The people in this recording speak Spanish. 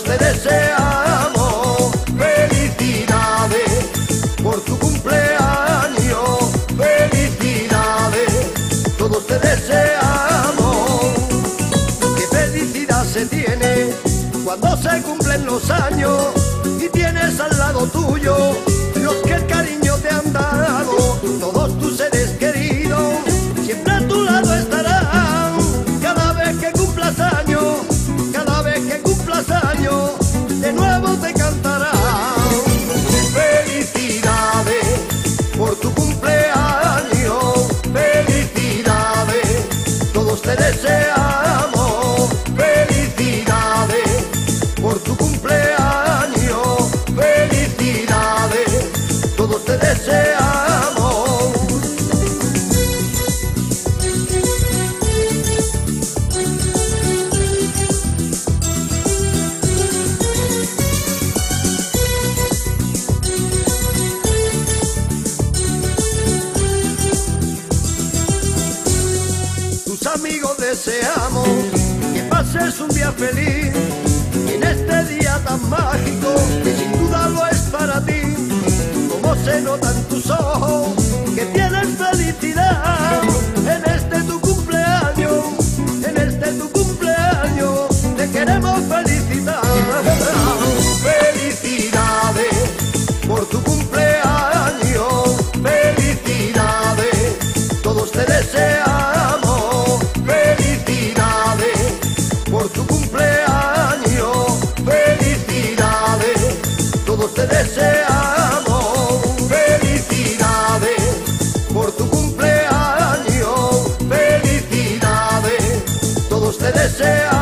todos te deseamos felicidades por tu cumpleaños, felicidades, todos te deseamos. Qué felicidad se tiene cuando se cumplen los años y tienes al lado tuyo los que el cariño te han dado. Todos tus seres queridos siempre a tu lado estarán. Cada vez que cumplas años, cada vez que cumplas años, de nuevo te cantarán. Felicidades por tu cumpleaños, felicidades, todos te deseamos. Felicidades por tu cumpleaños, felicidades, todos te deseamos. Tus amigos deseamos que pases un día feliz en este día tan mágico que sin duda lo es para ti. Como se nota en tus ojos que tienes felicidad en este tu cumpleaños, en este tu cumpleaños, te queremos felicitar. Felicidades por tu cumpleaños, felicidades, todos te deseamos. Felicidades por tu cumpleaños, felicidades, todos te deseamos. Felicidades por tu cumpleaños, felicidades, todos te deseamos.